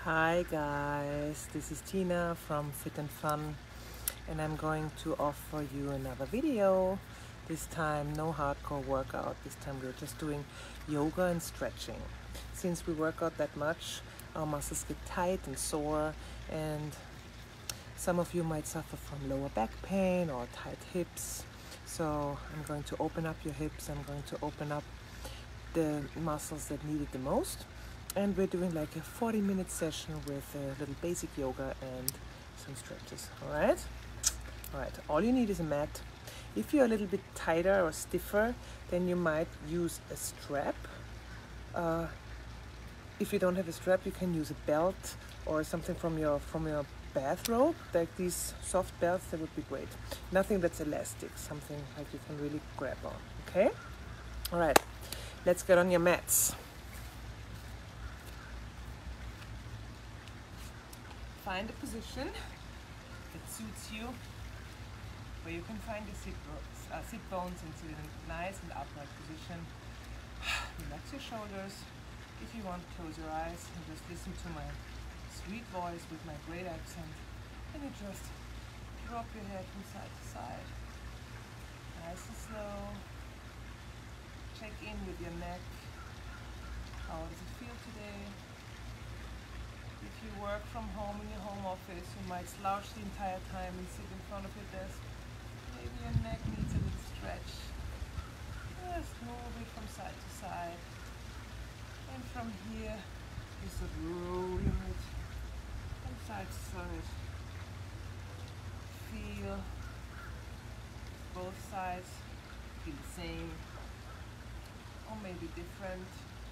Hi guys, this is Tina from Fit and Fun, and I'm going to offer you another video. This time no hardcore workout, this time we're just doing yoga and stretching. Since we work out that much, our muscles get tight and sore, and some of you might suffer from lower back pain or tight hips. So I'm going to open up your hips, I'm going to open up the muscles that need it the most. And we're doing like a 40-minute session with a little basic yoga and some stretches. All right, all you need is a mat. If you're a little bit tighter or stiffer, then you might use a strap. If you don't have a strap, you can use a belt or something from your bathrobe, like these soft belts. That would be great. Nothing that's elastic, something like you can really grab on. Okay, all right, let's get on your mats. Find a position that suits you, where you can find your sit bones into a nice and upright position. Relax your shoulders. If you want, close your eyes and just listen to my sweet voice with my great accent. And you just drop your head from side to side. Nice and slow. Check in with your neck. How does it feel today? If you work from home in your home office, you might slouch the entire time and sit in front of your desk. Maybe your neck needs a little stretch. Just move it from side to side. And from here, just roll your head from side to side. Feel both sides feel the same, or maybe different.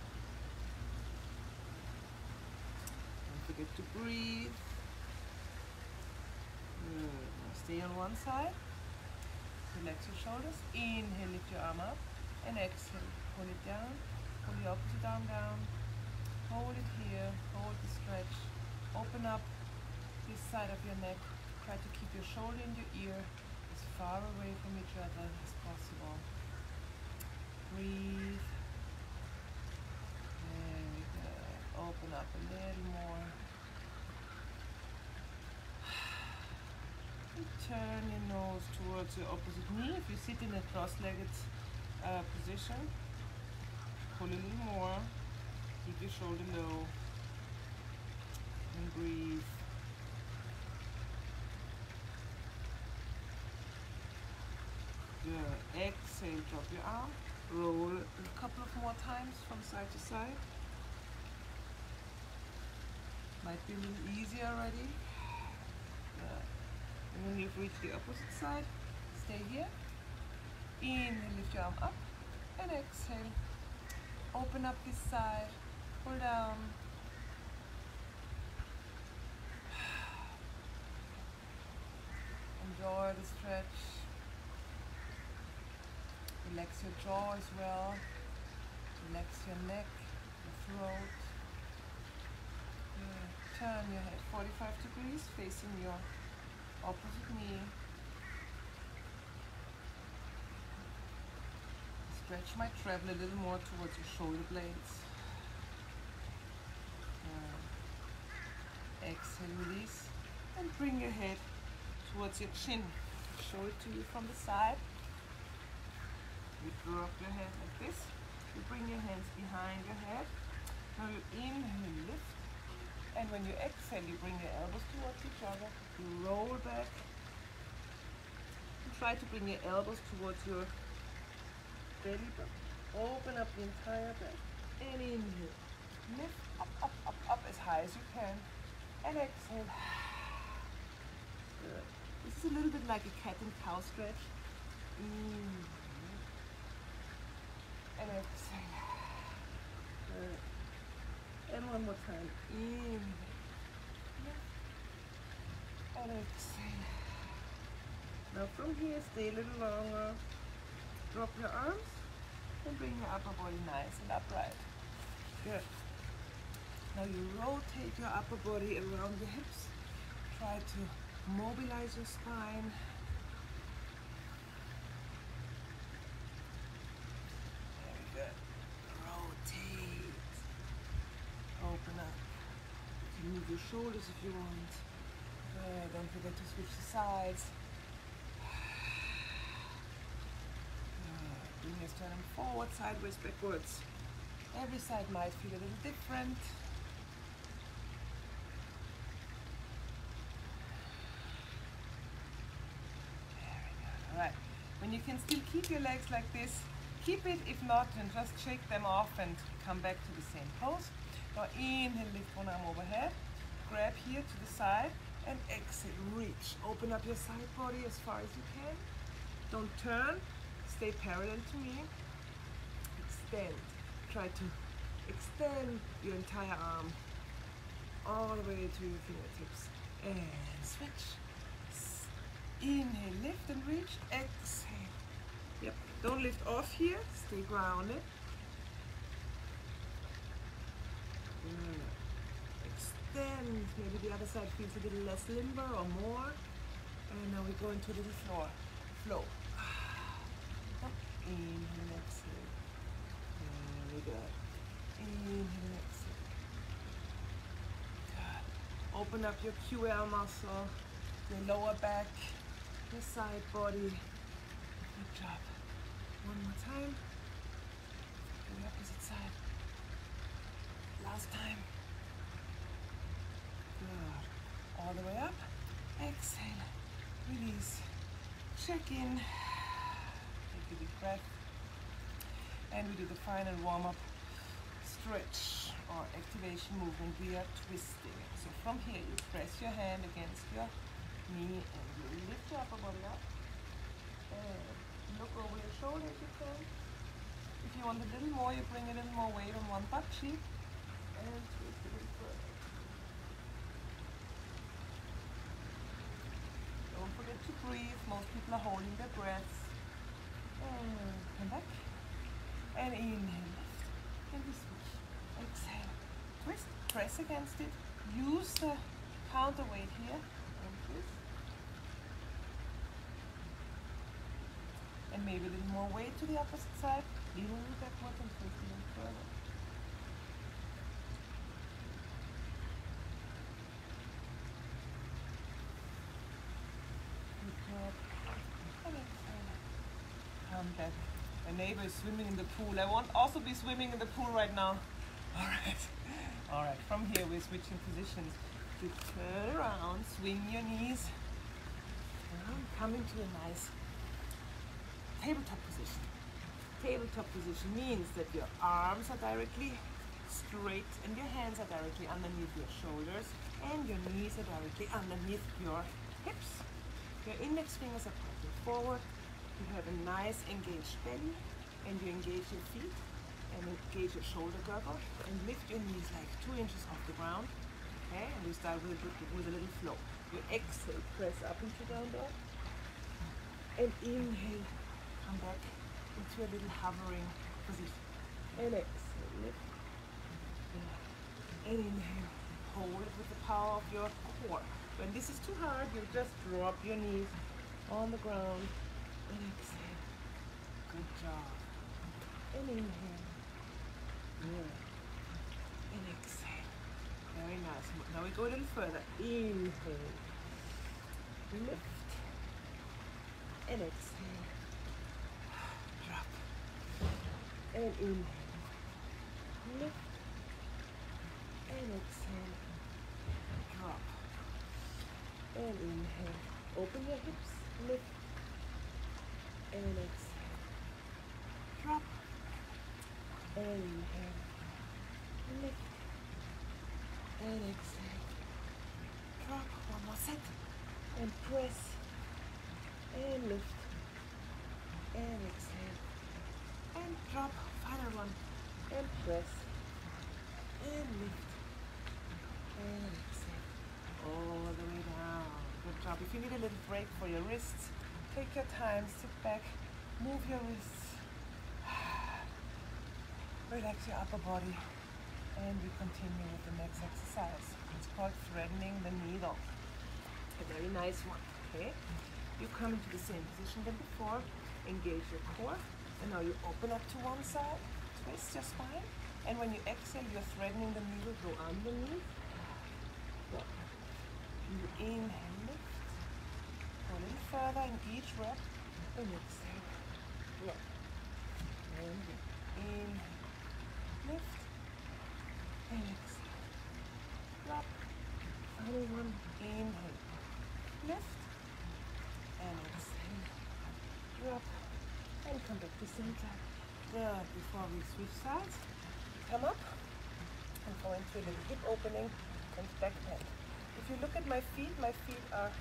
Don't forget to breathe. Good. Now stay on one side. Relax your shoulders. Inhale, lift your arm up. And exhale, pull it down. Pull the opposite arm down. Hold it here. Hold the stretch. Open up this side of your neck. Try to keep your shoulder and your ear as far away from each other as possible. Breathe. Very good. Open up a little more. And turn your nose towards your opposite knee. If you sit in a cross-legged position, pull a little more. Keep your shoulder low. And breathe. Good. Exhale, drop your arm. Roll a couple of more times from side to side. Might be a little easier already. Good. And when you've reached the opposite side, stay here. Inhale, lift your arm up. And exhale. Open up this side. Pull down. Enjoy the stretch. Relax your jaw as well. Relax your neck, your throat. Good. Turn your head 45 degrees, facing your opposite knee. Stretch might travel a little more towards your shoulder blades. Exhale, release, and bring your head towards your chin. Show it to you from the side. You drop your head like this. You bring your hands behind your head. Now you inhale, you lift. And when you exhale, you bring your elbows towards each other. You roll back. And try to bring your elbows towards your belly button. Open up the entire back. And inhale. Lift up, up, up, up as high as you can. And exhale. Good. This is a little bit like a cat and cow stretch. Inhale. And exhale. Good. And one more time. Inhale. And exhale. Now from here, stay a little longer. Drop your arms and bring your upper body nice and upright. Good. Now you rotate your upper body around your hips. Try to mobilize your spine. your shoulders if you want. Don't forget to switch the sides. Bring your sternum forward, sideways, backwards. Every side might feel a little different. Very good. Alright. When you can still keep your legs like this, keep it. If not, then just shake them off and come back to the same pose. Now inhale, lift one arm overhead. Grab here to the side and exhale, reach. Open up your side body as far as you can. Don't turn. Stay parallel to me. Extend. Try to extend your entire arm all the way to your fingertips. And switch. Inhale, lift and reach. Exhale. Yep. Don't lift off here. Stay grounded. Good. Extend. Maybe the other side feels a little less limber or more. And now we go into a little flow. Inhale, exhale. Very good. Inhale, exhale. Good. Open up your QL muscle, your lower back, your side body. Good job. One more time. To the opposite side. Last time. Good. All the way up. Exhale. Release. Check in. Take a deep breath. And we do the final warm-up stretch or activation movement. We are twisting. So from here, you press your hand against your knee and you lift your upper body up. And look over your shoulder if you can. If you want a little more, you bring a little more weight on one butt cheek and twist a little further. Don't forget to breathe. Most people are holding their breaths. And come back. And inhale, lift. And we switch. Exhale. Twist. Press against it. Use the counterweight here. And twist. And maybe a little more weight to the opposite side. Little backwards and twist a little further. Good job. And exhale. Come back. My neighbor is swimming in the pool. I won't also be swimming in the pool right now. All right. From here, we're switching positions. To turn around, swing your knees, and come into a nice tabletop position. Tabletop position means that your arms are directly straight and your hands are directly underneath your shoulders and your knees are directly underneath your hips. Your index fingers are pointing forward. You have a nice engaged belly and you engage your feet and engage your shoulder girdle and lift your knees like 2 inches off the ground. Okay, and we start with a little flow. You exhale, press up into down dog, and inhale, come back into a little hovering position. And exhale, lift, and inhale, hold it with the power of your core. When this is too hard, you just drop your knees on the ground and exhale. Good job. And inhale, good, and exhale. Very nice. Now we go a little further. Inhale, lift, and exhale. Drop, and inhale, lift, and exhale. Drop, and inhale. Open your hips, lift, and exhale. Drop, and inhale, lift, and exhale. Drop. One more set. And press. And lift. And exhale. And drop. Final one. And press. And lift. And exhale. All the way down. Good job. If you need a little break for your wrists, take your time. Sit back. Move your wrists. Relax your upper body. And we continue with the next exercise. It's called threading the needle. A very nice one, okay? You come into the same position than before, engage your core, and now you open up to one side, twist your spine, and when you exhale, you're threading the needle, go underneath, Inhale, lift. Go a little further in each rep. And exhale, drop. And inhale, lift. And exhale, drop. Final one. Inhale, lift. And exhale, drop. And come back to center. Good. Before we switch sides, come up and go into a little hip opening and back bend. If you look at my feet are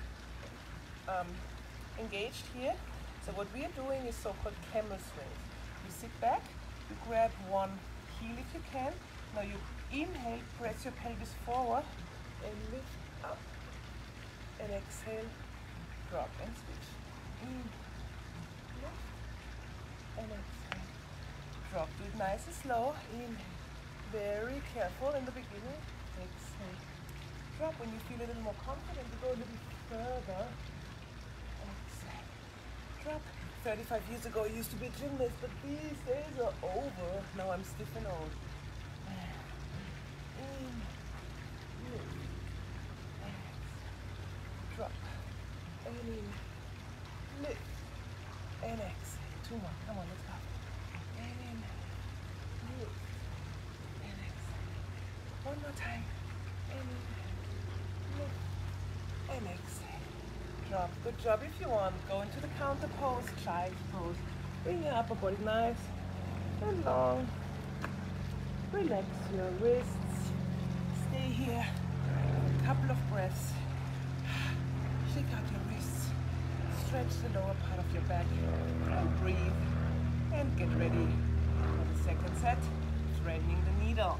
engaged here. So what we are doing is so-called camel swings. You sit back, you grab one heel if you can. Now you inhale, press your pelvis forward and lift up. And exhale, drop and switch. In, lift, and exhale, drop. Do it nice and slow. Inhale, very careful in the beginning. Exhale, drop. When you feel a little more confident, you go a little further. Exhale, drop. 35 years ago, I used to be a gymnast, but these days are over. Now I'm stiff and old. In, lift, exhale, drop. And in, lift, and exhale. Two more. Come on, let's go. And in, lift, and exhale. One more time. And in, lift, and exhale. Drop. Good job. If you want, go into the counter pose, child pose. Bring your upper body nice and long. Relax your wrists. Stay here. A couple of breaths. Shake out your wrists. Stretch the lower part of your back. And breathe. And get ready for the second set. Threading the needle.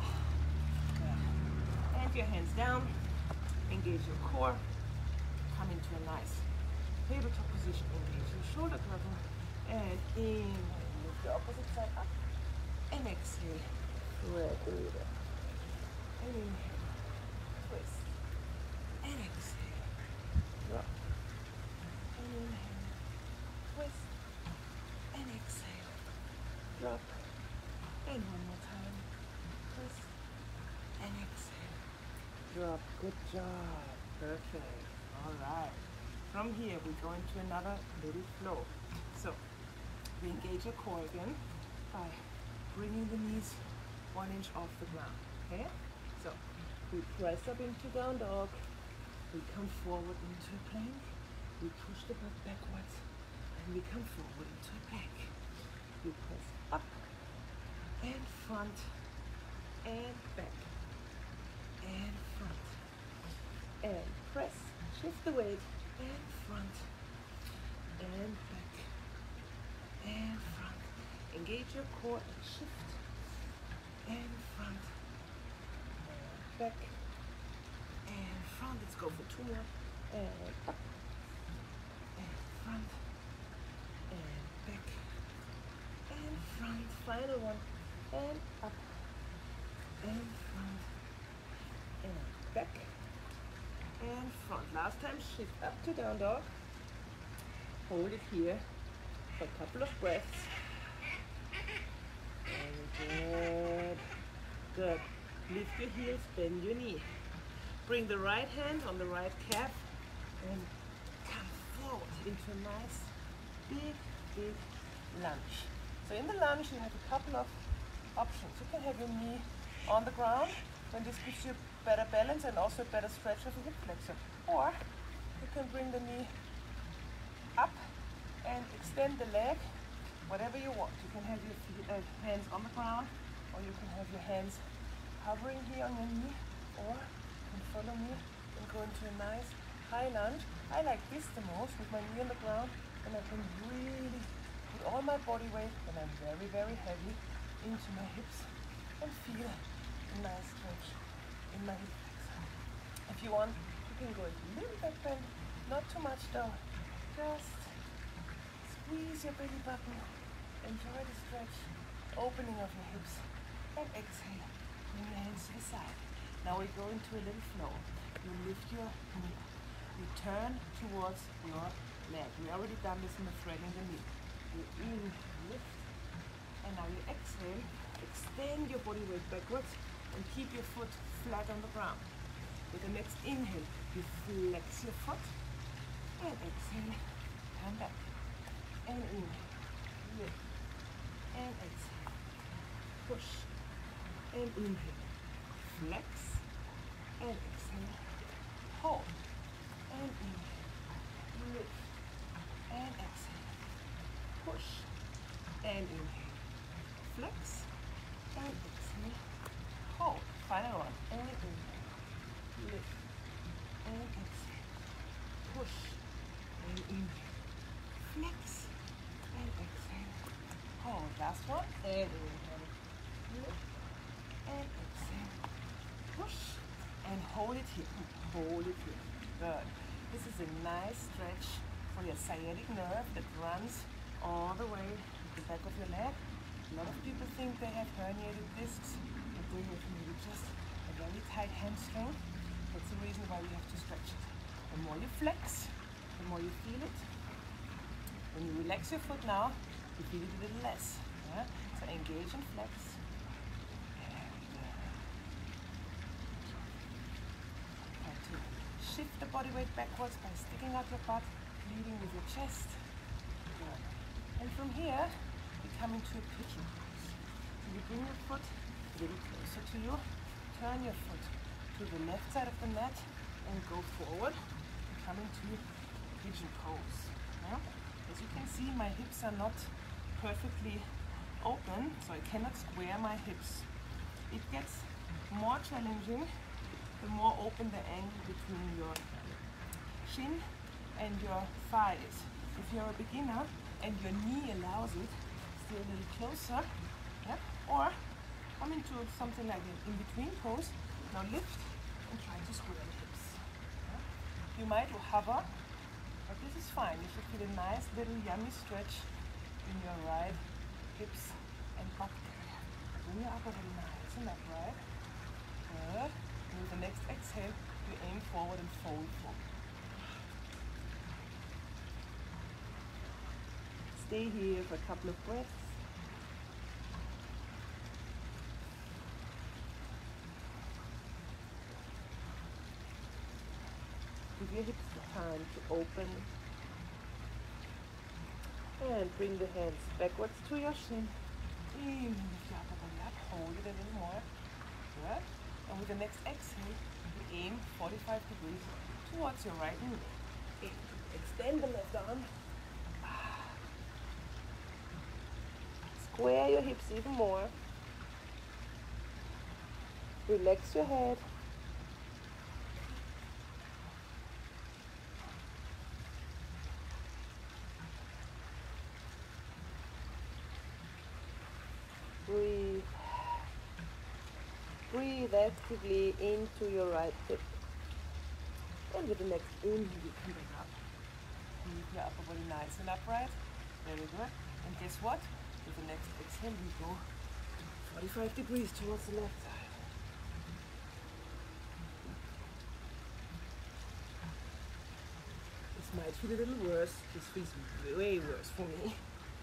And your hands down. Engage your core. Come into a nice tabletop position. Engage your shoulder girdle. And inhale. Move the opposite side up. And exhale. Thread the needle. And inhale. Twist. And exhale. Drop. And inhale. Twist. And exhale. Drop. And one more time. Twist. And exhale. Drop. Good job. Perfect. All right. From here, we go into another little flow. So, we engage your core again by bringing the knees 1 inch off the ground. Okay? So, we press up into down dog. We come forward into a plank. We push the butt backwards. And we come forward into a plank. We press up and front and back and front and press. Shift the weight and front and back and front. Engage your core and shift and front and back and front. Let's go for 2 more. And up and front and back and front. Final one. And up and front and back and front. Last time, shift up to down dog. Hold it here for a couple of breaths. And good. Good. Lift your heels, bend your knee. Bring the right hand on the right calf and come forward into a nice big, big lunge. So in the lunge, you have a couple of options. You can have your knee on the ground, when this gives you better balance and also a better stretch of the hip flexor. Or you can bring the knee up and extend the leg, whatever you want. You can have your hands on the ground, or you can have your hands hovering here on your knee, or you can follow me and go into a nice high lunge. I like this the most, with my knee on the ground, and I can really put all my body weight, and I'm very, very heavy, into my hips and feel a nice stretch in my hip flexor. If you want, you can go into a little back bend, not too much though. Just squeeze your belly button, enjoy the stretch, opening of your hips, and exhale. Bring your hands to the side. Now we go into a little flow. You lift your knee. You turn towards your leg. We already done this in the threading the knee. You lift, and now you exhale. Extend your body weight backwards and keep your foot flat on the ground. With the next inhale, you flex your foot and exhale, come back and inhale, lift and exhale, push and inhale, flex and exhale, hold and inhale, lift and exhale, push and inhale, flex and exhale, hold, final one, and inhale, lift and exhale, push and inhale, flex and exhale, hold, last one, and inhale, lift and exhale, push and hold it here, good. This is a nice stretch for your sciatic nerve that runs all the way to the back of your leg. A lot of people think they have herniated discs, but they have maybe just a very tight hamstring. That's the reason why we have to stretch it. The more you flex, the more you feel it. When you relax your foot now, you feel it a little less. Yeah? So engage and flex. Try to shift the body weight backwards by sticking out your butt, leading with your chest. Good. And from here, we come into a pigeon pose. So you bring your foot a little closer to you, turn your foot to the left side of the mat and go forward, come into pigeon pose. Yeah? As you can see, my hips are not perfectly open, so I cannot square my hips. It gets more challenging the more open the angle between your shin and your thigh is. If you're a beginner and your knee allows it, stay a little closer, yeah? Or come into something like an in-between pose. Now lift and try to square the hips. Yeah? You might hover, but this is fine. You should feel a nice little yummy stretch in your right hips and butt area. Bring your upper body nice and upright. Good. And with the next exhale, you aim forward and fold forward. Stay here for a couple of breaths. Give your hips the time to open. And bring the hands backwards to your shin. Even lift your upper body up, hold it a little more. Good. And with the next exhale, you aim 45 degrees towards your right knee. Extend the left arm. Square your hips even more. Relax your head. Breathe. Breathe actively into your right hip. And with the next inhale, you come back up. Keep your upper body nice and upright. Very good. And guess what? With the next exhale, we go 45 degrees towards the left side. This might feel a little worse. This feels way worse for me.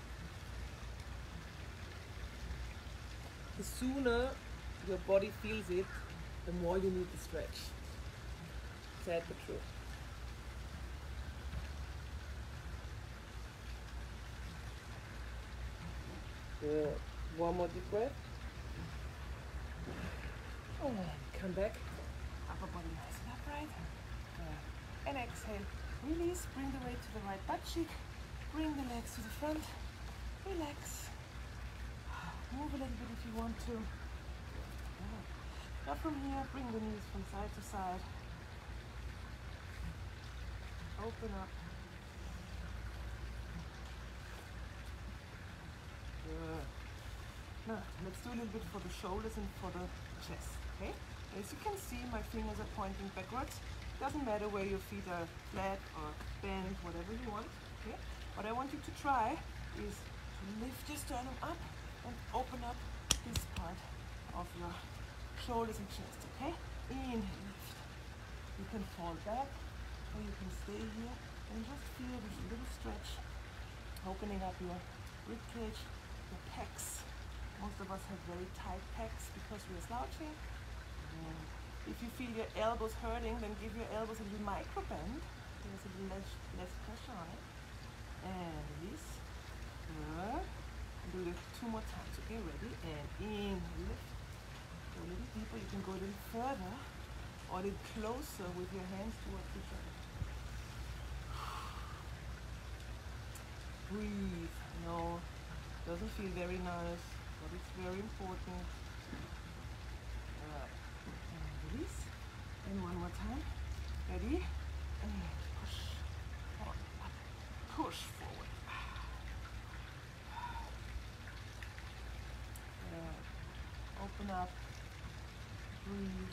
The sooner your body feels it, the more you need to stretch. Sad but true. Good. One more deep breath. And come back. Upper body nice and upright. Good. And exhale. Release. Bring the weight to the right butt cheek. Bring the legs to the front. Relax. Move a little bit if you want to. Good. Now from here, bring the knees from side to side. Open up. Good. Now, let's do a little bit for the shoulders and for the chest, okay? As you can see, my fingers are pointing backwards. Doesn't matter where your feet are flat or bent, whatever you want, okay? What I want you to try is to lift your sternum up and open up this part of your shoulders and chest, okay? Inhale, lift. You can fall back or you can stay here and just feel this little stretch, opening up your rib cage, your pecs. Most of us have very tight pecs because we are slouching. If you feel your elbows hurting, then give your elbows a little micro bend. There's a little less pressure on it. And release. Good. Do it 2 more times. Okay, ready? And in, lift. Go a little deeper. You can go a little further or a little closer with your hands towards each other. Breathe. No, doesn't feel very nice, but it's very important. And release. And one more time. Ready? And push. On, up. Push forward. Open up. Breathe.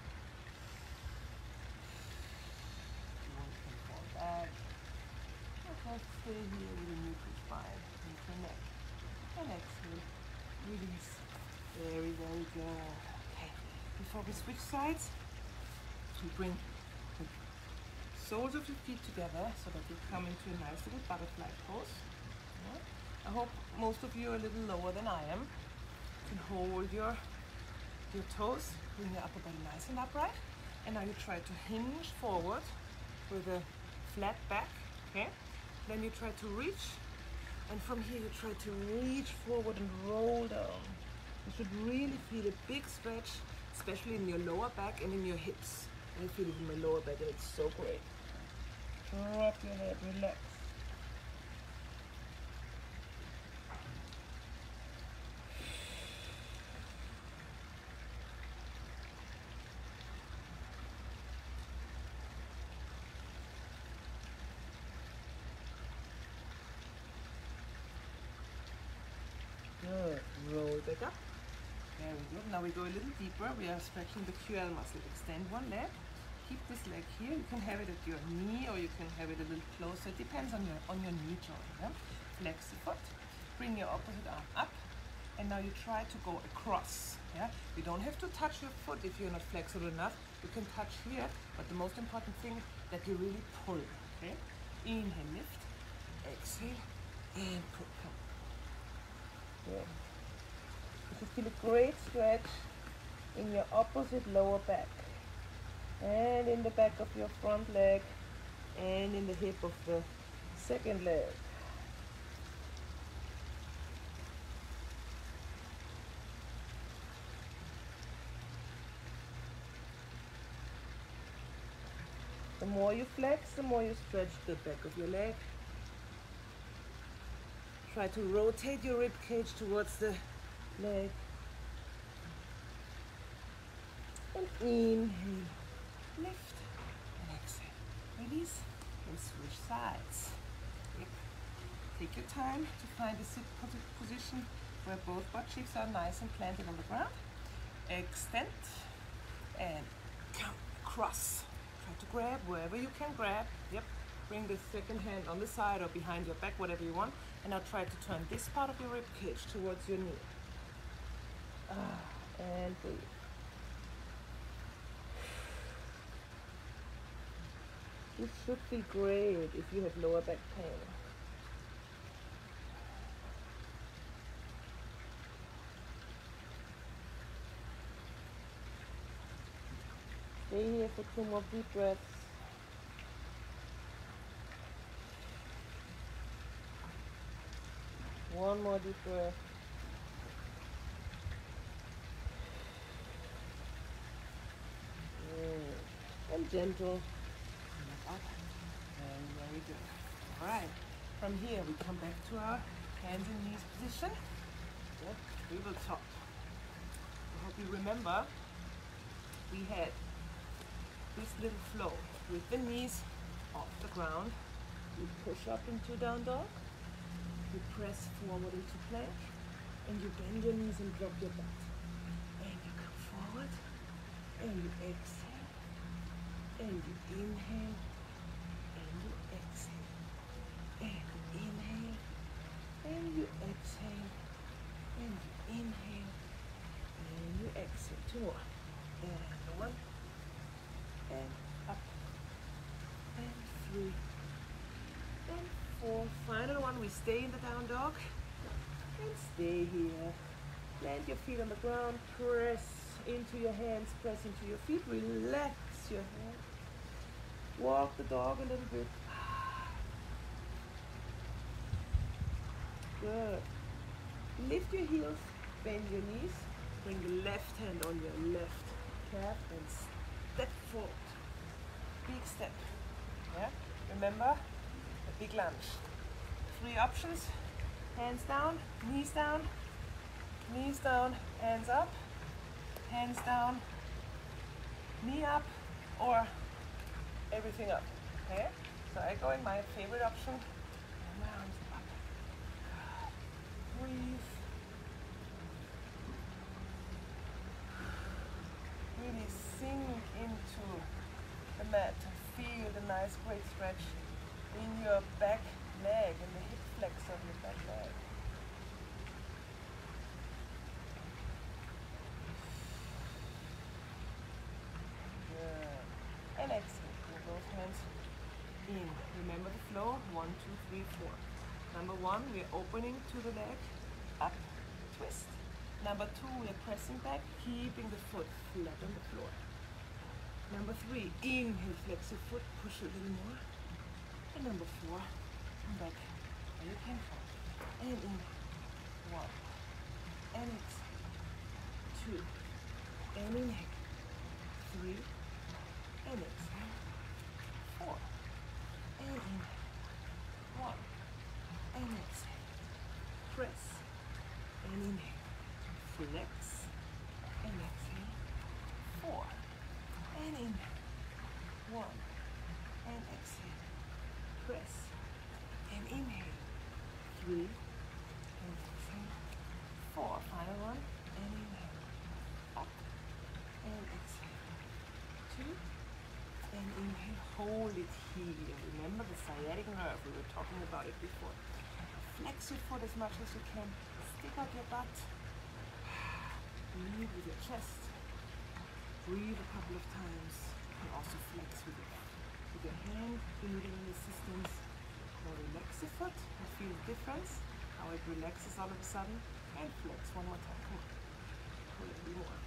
You can fall back. Just stay here with a neutral spine, neutral neck. And exhale. Release. Very, very good. Okay. Before we switch sides, we bring the soles of your feet together so that you come into a nice little butterfly pose. Yeah. I hope most of you are a little lower than I am. You can hold your toes, bring your upper body nice and upright. And now you try to hinge forward with a flat back. Okay? Then you try to reach, and from here you try to reach forward and roll down. You should really feel a big stretch, especially in your lower back and in your hips. I feel it in my lower back and it's so great. Drop your head, relax. Good. Roll back up. Very good. Now we go a little deeper. We are stretching the QL muscle. Extend one leg. Keep this leg here. You can have it at your knee or you can have it a little closer. It depends on your knee joint. Yeah? Flex the foot. Bring your opposite arm up. And now you try to go across. Yeah? You don't have to touch your foot if you're not flexible enough. You can touch here, but the most important thing that you really pull. Okay? Inhale, lift. Exhale, and pull. Come. Yeah. You should feel a great stretch in your opposite lower back and in the back of your front leg and in the hip of the second leg. The more you flex, the more you stretch the back of your leg. Try to rotate your rib cage towards the leg. And inhale, lift, and exhale. Release, and switch sides. Take your time to find a sit position where both butt cheeks are nice and planted on the ground. Extend, and come across. Try to grab wherever you can grab. Yep. Bring the second hand on the side or behind your back, whatever you want. And now try to turn this part of your rib cage towards your knee. And breathe. This should feel great if you have lower back pain. Stay here for 2 more deep breaths. One more deep breath. And gentle. Up. Very good. All right. From here, we come back to our hands and knees position. Good. Tabletop. I hope you remember we had this little flow with the knees off the ground. You push up into down dog. You press forward into plank, and you bend your knees and drop your butt. And you come forward, and you exhale, and you inhale, and you exhale, and you inhale, and you exhale, and you inhale, and you exhale. 2 more. And 1, and up, and 3, and 4. Final one, we stay in the down dog and stay here. Plant your feet on the ground, press into your hands, press into your feet, relax your head. Walk the dog a little bit. Good. Lift your heels, bend your knees, bring the left hand on your left calf and step forward. Big step. Yeah? Remember the big lunge. 3 options. Hands down, hands down, hands up, hands down, knee up, or everything up. Okay? So I go in my favorite option. And my arms up. Breathe. Really sink into the mat and feel the nice great stretch in your back leg and the hip flex of your back leg. Good. And exhale. Pull those hands in. Remember the flow. 1, 2, 3, 4. Number 1, we are opening to the leg. Up. Twist. Number 2, we are pressing back, keeping the foot flat on the floor. Number 3, inhale, flex your foot, push a little more. And number 4, come back where you came from. And in. 1. And exhale. 2. And inhale. 3. And exhale. 4. And inhale. 1. And exhale. Press. And inhale. Flex. And exhale. 4. And inhale. 1. And exhale. Press. And inhale. 3. And exhale. 4. Final one. And inhale. Up. And exhale. 2. And inhale. Hold it here. Remember the sciatic nerve. We were talking about it before. Flex your foot as much as you can. Stick out your butt. Breathe with your chest. Breathe a couple of times. And also flex with your hand, building resistance. Now relax the foot and feel the difference. How it relaxes all of a sudden. And flex one more time. Come on. Pull a little more.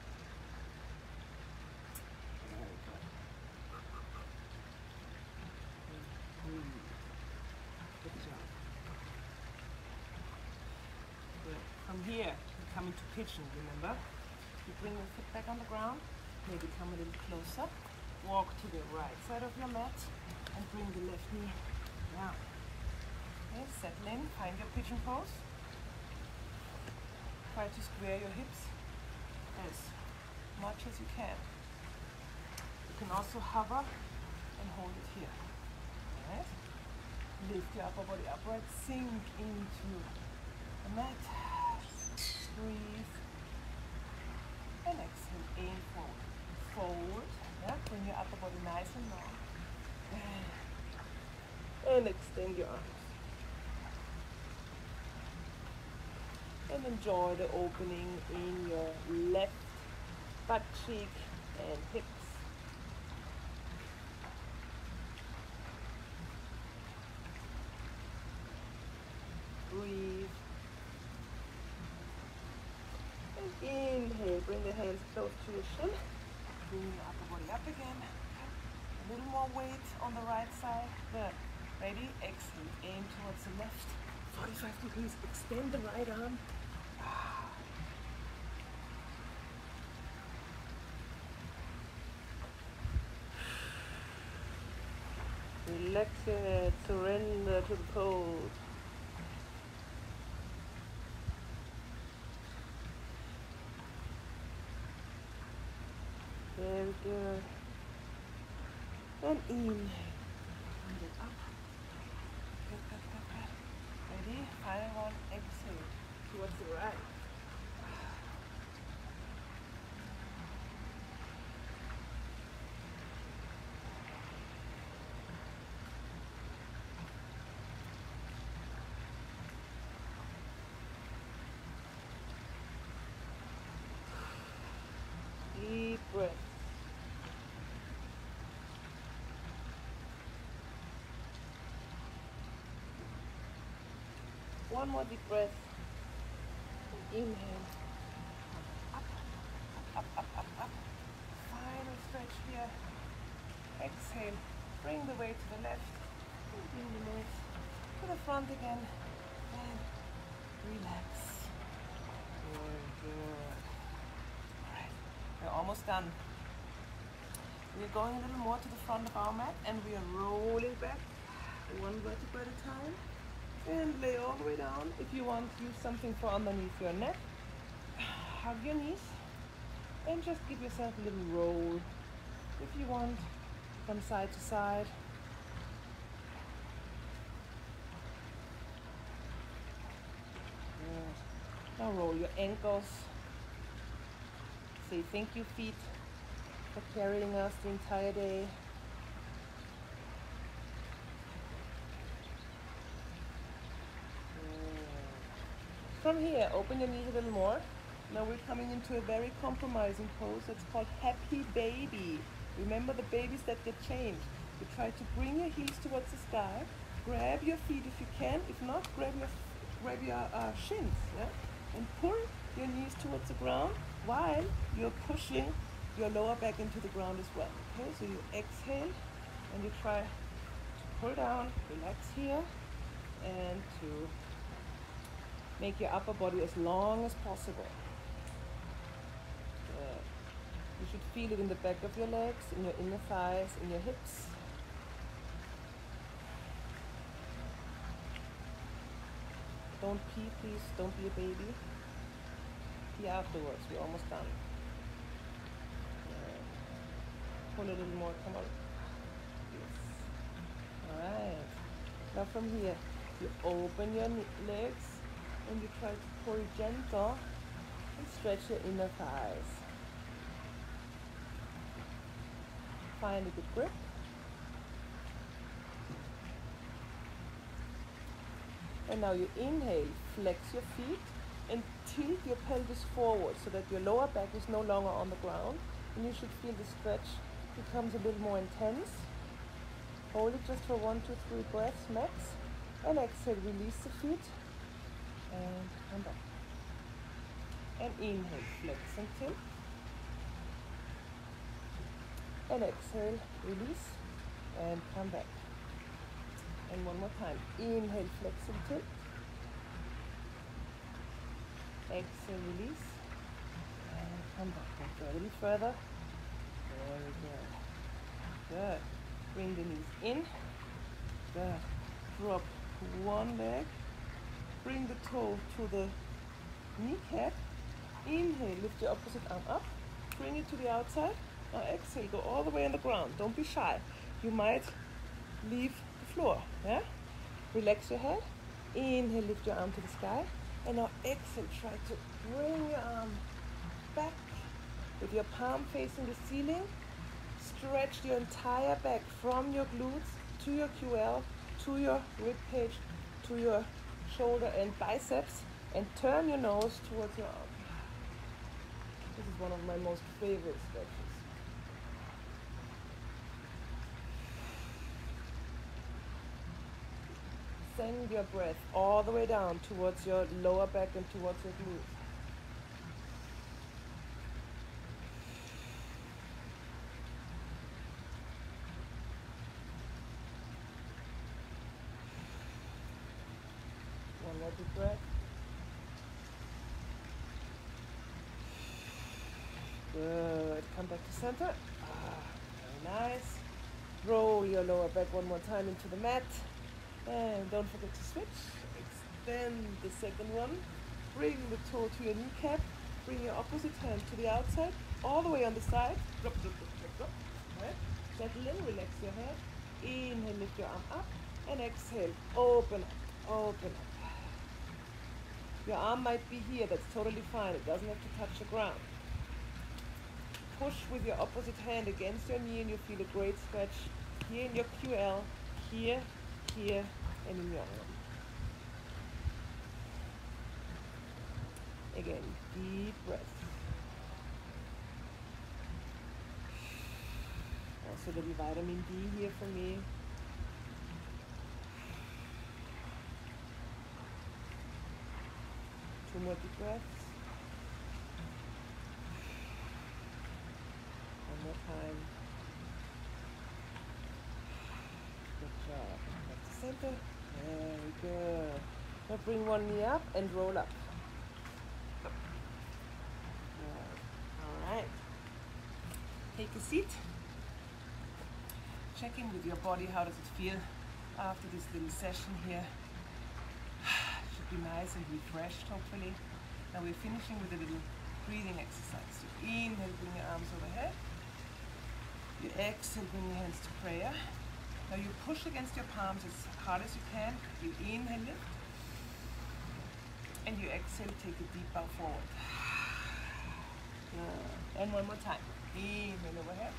Very good. And breathe. Good job. Good. From here, we come into pigeon, remember? You bring your foot back on the ground, maybe come a little closer, walk to the right side of your mat, and bring the left knee down. Okay, settle in, find your pigeon pose. Try to square your hips as much as you can. You can also hover and hold it here. Alright? Lift your upper body upright, sink into the mat. Breathe. And exhale, aim forward. Forward. Yeah? Bring your upper body nice and long. And extend your arms. And enjoy the opening in your left butt cheek and hips. Breathe. Inhale, bring the hands close to your shin. Bring your upper body up again. A little more weight on the right side. Good. Ready? Exhale. Aim towards the left. 45 degrees. Extend the right arm. Relax it. Surrender to the pose. Very good. And inhale. Bring it up. Good, good, good, good. Ready? Final one. Exhale. Towards the right. Deep breath. One more deep breath. Inhale. Up, up, up. switch here. Exhale, bring the weight to the left, and bring the legs to the front again, and relax. Good. Alright, we're almost done. We're going a little more to the front of our mat, and we are rolling back one vertebra at a time, and lay all the way down. If you want, use something for underneath your neck. Hug your knees, and just give yourself a little roll. If you want, from side to side. Good. Now roll your ankles. Say thank you, feet, for carrying us the entire day. From here, open your knees a little more. Now we're coming into a very compromising pose. It's called Happy Baby. Remember the babies that get changed. You try to bring your heels towards the sky. Grab your feet if you can. If not, grab your shins, yeah? And pull your knees towards the ground while you're pushing your lower back into the ground as well. Okay, so you exhale and you try to pull down, relax here, and to make your upper body as long as possible. Good. You should feel it in the back of your legs, in your inner thighs, in your hips. Don't pee, please. Don't be a baby. Pee afterwards. We're almost done. Good. Pull a little more. Come on. Yes. All right. Now from here, you open your legs. And you try to pull gentle and stretch your inner thighs. Find a good grip. And now you inhale, flex your feet and tilt your pelvis forward so that your lower back is no longer on the ground. And you should feel the stretch becomes a little more intense. Hold it just for 1, 2, 3 breaths max. And exhale, release the feet. And come back. And inhale, flex and tilt. And exhale, release, and come back. And one more time. Inhale, flex and tilt. Exhale, release, and come back. And go a little further. Very good. Good. Bring the knees in. Good. Drop one leg. Bring the toe to the kneecap. Inhale, lift your opposite arm up. Bring it to the outside. Now exhale, go all the way on the ground. Don't be shy. You might leave the floor. Yeah? Relax your head. Inhale, lift your arm to the sky. And now exhale, try to bring your arm back with your palm facing the ceiling. Stretch your entire back from your glutes to your QL, to your rib cage, to your shoulder and biceps, and turn your nose towards your arm. This is one of my most favorite stretches. Send your breath all the way down towards your lower back and towards your glutes. One more deep breath. Good. Come back to center. Very nice. Roll your lower back one more time into the mat. And don't forget to switch. Extend the second one. Bring the toe to your kneecap. Bring your opposite hand to the outside. All the way on the side. Drop, drop, drop, drop, drop. Right. Settle in. Relax your head. Inhale, lift your arm up. And exhale. Open up. Open up. Your arm might be here. That's totally fine. It doesn't have to touch the ground. Push with your opposite hand against your knee and you feel a great stretch here in your QL, here, here, and in your arm. Again, deep breath. Also a little vitamin D here for me. Two more deep breaths. One more time. center. Very good. Now bring one knee up and roll up. Good. All right. Take a seat. Check in with your body. How does it feel after this little session here? Should be nice and refreshed, hopefully. Now we're finishing with a little breathing exercise. So inhale, bring your arms overhead. You exhale, bring your hands to prayer. Now you push against your palms as hard as you can. You inhale, lift. And you exhale, take a deep bow forward. And one more time. Inhale overhead.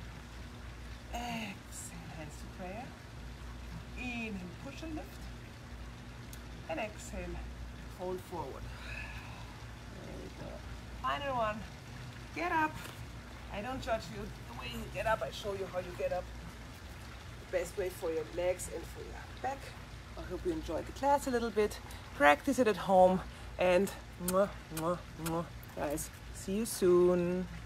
Exhale, hands to prayer. Inhale, push and lift. And exhale, fold forward. Very good. Final one. Get up. I don't judge you the way you get up. I show you how you get up. The best way for your legs and for your back. I hope you enjoyed the class a little bit. Practice it at home. And guys, see you soon.